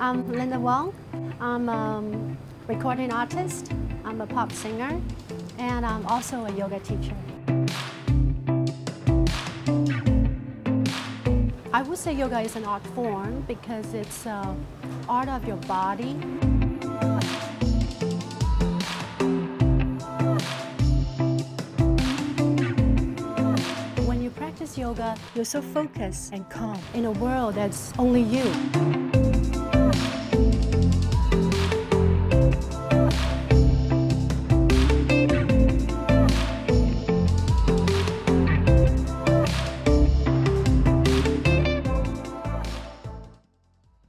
I'm Linda Wong. I'm a recording artist, I'm a pop singer, and I'm also a yoga teacher. I would say yoga is an art form because it's art of your body. When you practice yoga, you're so focused and calm in a world that's only you.